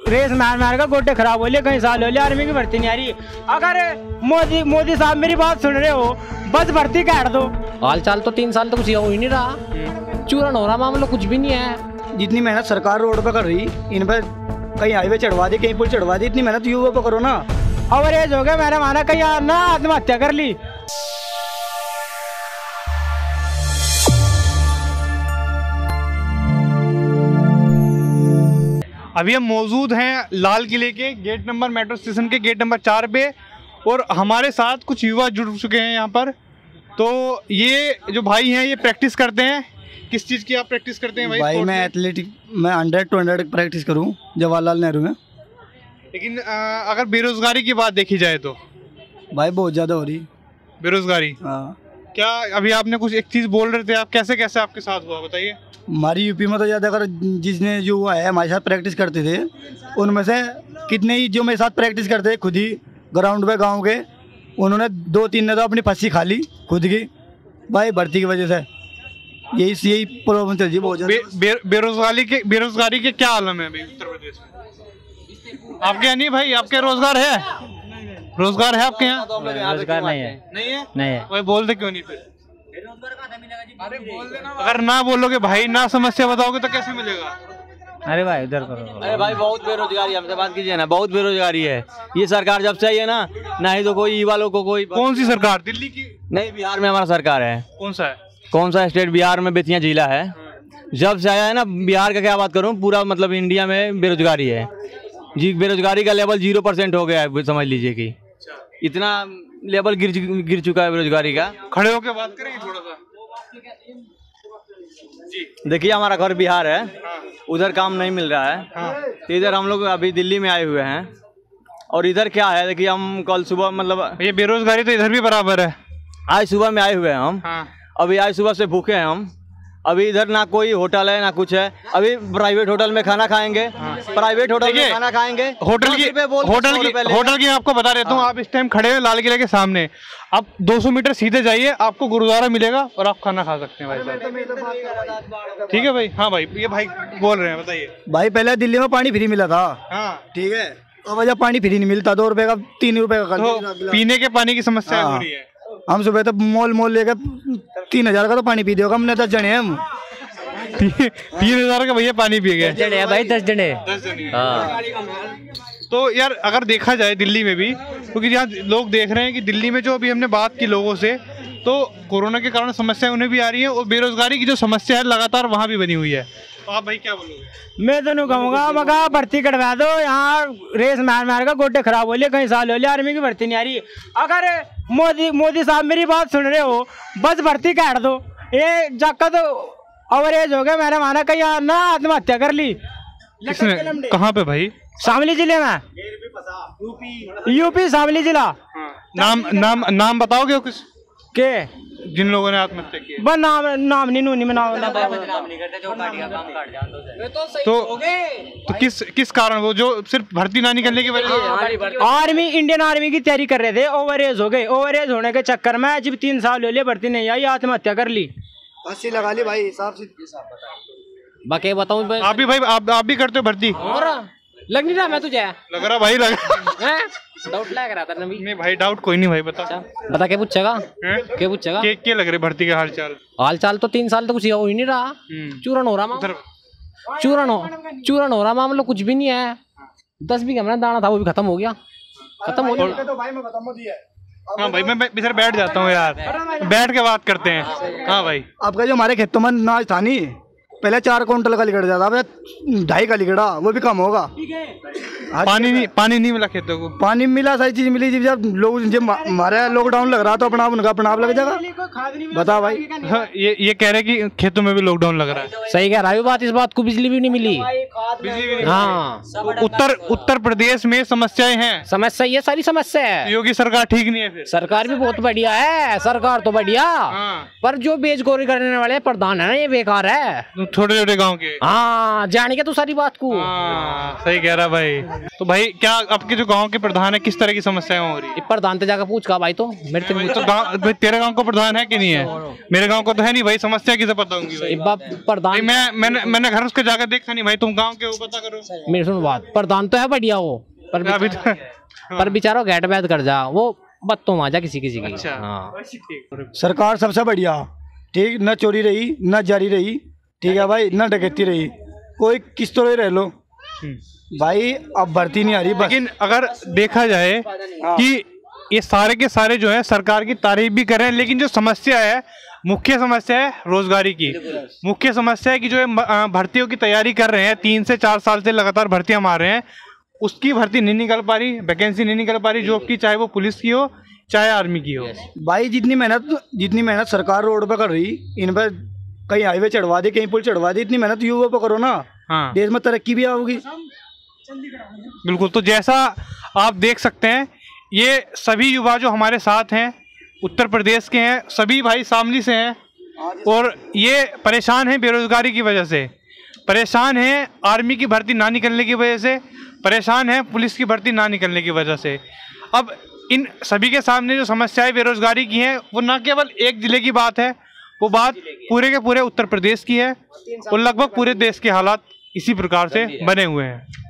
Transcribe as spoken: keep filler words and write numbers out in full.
Race मार मार का गोटे खराब हो लिया, कई साल हो लिया आर्मी की भर्ती नहीं आ रही। अगर मोदी मोदी साहब मेरी बात सुन रहे हो, बस भर्ती काट दो। हाल चाल तो तीन साल तो कुछ हो ही नहीं रहा, चूरन हो रहा मामला, कुछ भी नहीं है। जितनी मेहनत सरकार रोड पे कर रही, इन पर कहीं हाईवे चढ़वा दी, कहीं पुल चढ़वा दी, इतनी मेहनत युवा पे करो ना। और एज हो गया, मैंने माना कहीं ना आत्महत्या कर ली। अभी हम मौजूद हैं लाल किले के गेट नंबर मेट्रो स्टेशन के गेट नंबर चार पे, और हमारे साथ कुछ युवा जुड़ चुके हैं यहाँ पर। तो ये जो भाई हैं ये प्रैक्टिस करते हैं। किस चीज़ की आप प्रैक्टिस करते हैं भाई? भाई मैं एथलेटिक, मैं हंड्रेड टू हंड्रेड प्रैक्टिस करूँ जवाहरलाल नेहरू में। लेकिन आ, अगर बेरोजगारी की बात देखी जाए तो भाई बहुत ज़्यादा हो रही बेरोजगारी। हाँ। क्या अभी आपने कुछ एक चीज़ बोल रहे थे आप, कैसे कैसे आपके साथ हुआ बताइए? हमारी यूपी में तो ज़्यादा, अगर जिसने जो हुआ है हमारे साथ प्रैक्टिस करते थे, उनमें से कितने ही जो मेरे साथ प्रैक्टिस करते थे खुद ही ग्राउंड पे गांव के, उन्होंने दो तीन ने तो अपनी फंसी खा ली खुद की भाई भर्ती की वजह से। यही यही प्रॉब्लम चल रही है बहुत ज़्यादा। बे, बे, बेरोजगारी के बेरोजगारी के क्या आलम है अभी उत्तर प्रदेश में? आपके यहाँ नहीं भाई, आपके रोजगार है? रोजगार है आपके यहाँ? रोजगार नहीं है। नहीं है? नहीं है। भाई बोलते क्यों नहीं फिर? अगर ना बोलोगे भाई, ना समस्या बताओगे तो कैसे मिलेगा? अरे भाई उधर करो। अरे भाई बहुत बेरोजगारी, हमसे बात कीजिए ना, बहुत बेरोजगारी है। ये सरकार जब से आई है ना, ना ही तो कोई युवा लोग को कोई। कौन सी सरकार? दिल्ली की? नहीं, बिहार में हमारा सरकार है। कौन सा है? कौन सा स्टेट? बिहार में बेतिया जिला है। जब से आया है ना, बिहार का क्या बात करूँ, पूरा मतलब इंडिया में बेरोजगारी है जी। बेरोजगारी का लेवल जीरो परसेंट हो गया है, समझ लीजिए कि इतना लेवल गिर गिर चुका है बेरोजगारी का। खड़े होकर बात करेंगे थोड़ा सा जी। देखिए हमारा घर बिहार है, उधर काम नहीं मिल रहा है, तो इधर हम लोग अभी दिल्ली में आए हुए हैं। और इधर क्या है, देखिए हम कल सुबह मतलब ये बेरोजगारी तो इधर भी बराबर है। आज सुबह में आए हुए हैं हम। हाँ। अभी आज सुबह से भूखे हैं हम। अभी इधर ना कोई होटल है ना कुछ है। अभी प्राइवेट होटल में खाना खाएंगे। हाँ। प्राइवेट होटल में खाना खाएंगे। होटल की होटल की होटल की आपको बता देता हूँ। आप इस टाइम खड़े हैं लाल किले के सामने, आप दो सौ मीटर सीधे जाइए, आपको गुरुद्वारा मिलेगा और आप खाना खा सकते हैं भाई साहब। ठीक है भाई? हाँ भाई, ये भाई बोल रहे हैं, बताइए भाई पहले दिल्ली में पानी फ्री मिला था। हाँ ठीक है, तो वजह पानी फ्री नहीं मिलता, दो रुपए का तीन रुपए का तो पीने के पानी की समस्या हो रही है। हम सुबह तो मोल मोल लेकर तीन हजार का तो पानी पी दिया हमने, दस जने हम तीन हजार का भैया पानी पी गए। जने भाई दस जने। दस जने। हाँ। तो यार अगर देखा जाए दिल्ली में भी, क्योंकि यहाँ लोग देख रहे हैं कि दिल्ली में जो अभी हमने बात की लोगों से, तो कोरोना के कारण समस्या उन्हें भी आ रही है और बेरोजगारी की जो समस्या है लगातार वहाँ भी बनी हुई है। तो आप भाई क्या बोलोगे? मैं तो नहीं कहूँगा, मगा भर्ती करवा दो। यहाँ रेस मार मार का गोटे खराब हो लिया, कई साल हो लिया आर्मी की भर्ती नहीं आ रही। अगर मोदी मोदी साहब मेरी बात सुन रहे हो, बस भर्ती काट दो। ये जाकर तो ओवर एज हो गया, मैंने माना कहीं ना आत्महत्या कर ली। किसने? कहाँ पे भाई? शामली जिले में, यूपी शामली जिला। नाम नाम नाम बताओगे किस के जिन लोगों ने आत्महत्या की? बस नाम नाम नहीं नूनी में नाम तो, तो किस किस कारण वो जो सिर्फ भर्ती ना निकलने की वजह से? आर्मी इंडियन आर्मी की तैयारी कर रहे थे, ओवर एज हो गए। ओवर एज होने के चक्कर में जब तीन साल हो लिए भर्ती नहीं आई, आत्महत्या कर ली। फांसी लगा ली भाई साहब से। बाकी बताऊं, आप भी भाई आप आप भी करते हो भर्ती? लग नहीं रहा मैं तुझे? लग रहा भाई, लग डाउट लग रहा था ना। नहीं भाई डाउट कोई नहीं भाई, बता बता क्या पूछेगा? क्या पूछेगा? के क्या लग रहे भर्ती के हाल चाल? हाल चाल तो तीन साल तो कुछ हो ही नहीं रहा, चूरन हो रहा मामला। चूरन हो चूरन हो रहा मामला, कुछ भी नहीं है। दस बीघा में दाना था वो भी खत्म हो गया, खत्म हो गया। हाँ भाई मैं इधर बैठ जाता हूँ यार, बैठ के बात करते हैं। हाँ भाई, आपका जो हमारे खेतों में अनाज था नहीं, पहले चार क्विंटल का लिगड़ जाता, अब ढाई का लिगड़ा, वो भी कम होगा। पानी नहीं पानी नहीं मिला खेतों को? पानी मिला, सारी चीज मिली। जब लोग जब हमारा लॉकडाउन लग रहा तो अपना उनका अपना लग जाएगा। बता भाई। हाँ, ये ये कह रहे कि खेतों में भी लॉकडाउन लग रहा है। सही कह रहा है बात। इस बात को बिजली भी नहीं मिली। बिजली भी नहीं। हाँ, उत्तर उत्तर प्रदेश में समस्याएं हैं। समस्या ये सारी समस्या है। योगी सरकार ठीक नहीं है फिर? सरकार भी बहुत बढ़िया है, सरकार तो बढ़िया, पर जो बेचगोरी करने वाले प्रधान है ना, ये बेकार है। छोटे छोटे गांव के। हाँ जाने के तू सारी बात को। हाँ सही कह रहा भाई। तो भाई क्या आपके जो गांव के प्रधान है किस तरह की समस्याएं हो रही है? प्रधान तो जाकर पूछ का भाई, तो मेरे से तो गाँव भाई तेरे गांव को प्रधान है कि नहीं है? मेरे गांव को तो है नहीं भाई, समस्या किसे पता होंगी भाई? प्रधान मैं मैंने मैंने घर उसके जाकर देखा नहीं भाई, तुम गाँव के हो पता करो। मेरी सुन बात, प्रधान तो है बढ़िया वो, पर अभी तो पर बेचारा गेट बैद कर जा, वो बत्तों माजा किसी किसी की। अच्छा। हाँ सरकार सबसे बढ़िया, ठीक, न चोरी रही न जारी रही, ठीक है भाई, न डकैती रही, कोई किस तरह रह लो भाई, अब भर्ती नहीं आ रही बस। लेकिन अगर देखा जाए कि ये सारे के सारे जो है सरकार की तारीफ भी कर रहे हैं, लेकिन जो समस्या है, मुख्य समस्या है रोजगारी की। मुख्य समस्या है कि जो है भर्तियों की तैयारी कर रहे हैं, तीन से चार साल से लगातार भर्तियां मार रहे हैं, उसकी भर्ती नहीं निकल पा रही, वैकेंसी नहीं निकल पा रही जॉब की, चाहे वो पुलिस की हो चाहे आर्मी की हो। भाई जितनी मेहनत जितनी मेहनत सरकार रोड पे कर रही, इन पर कहीं हाईवे चढ़वा दे, कहीं पुल चढ़वा दे, इतनी मेहनत युवा पे करो ना। हाँ देश में तरक्की भी आओगी। बिल्कुल। तो जैसा आप देख सकते हैं, ये सभी युवा जो हमारे साथ हैं उत्तर प्रदेश के हैं, सभी भाई शामली से हैं, और ये परेशान हैं बेरोजगारी की वजह से, परेशान हैं आर्मी की भर्ती ना निकलने की वजह से, परेशान हैं पुलिस की भर्ती ना निकलने की वजह से। अब इन सभी के सामने जो समस्याएं बेरोजगारी की हैं, वो न केवल एक जिले की बात है, वो बात पूरे के पूरे उत्तर प्रदेश की है, और लगभग पूरे देश के हालात इसी प्रकार से बने हुए हैं।